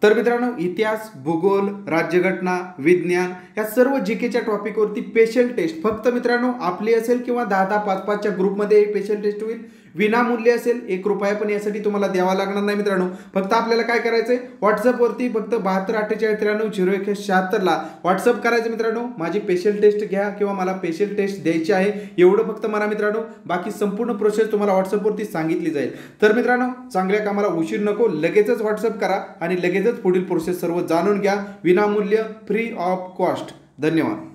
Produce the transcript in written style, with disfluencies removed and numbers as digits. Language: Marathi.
तर मित्रांनो, इतिहास, भूगोल, राज्यघटना, विज्ञान या सर्व जीकेच्या टॉपिकवरती स्पेशल टेस्ट फक्त मित्रांनो आपली असेल किंवा 10-10, 5-5च्या ग्रुपमध्ये स्पेशल टेस्ट होईल. विनामूल्य असेल, ₹1 पण यासाठी तुम्हाला द्यावा लागणार नाही मित्रांनो. फक्त आपल्याला काय करायचंय, व्हॉट्सअपवरती फक्त 7248939176 ला व्हॉट्सअप करायचं मित्रांनो. माझी स्पेशल टेस्ट घ्या किंवा मला स्पेशल टेस्ट द्यायची आहे एवढं फक्त मला मित्रांनो. बाकी संपूर्ण प्रोसेस तुम्हाला व्हॉट्सअपवरती सांगितली जाईल. तर मित्रांनो, चांगल्या कामाला उशीर नको, लगेचच व्हॉट्सअप करा आणि लगेचच पुढील प्रोसेस सर्व जाणून घ्या. विनामूल्य, फ्री ऑफ कॉस्ट. धन्यवाद.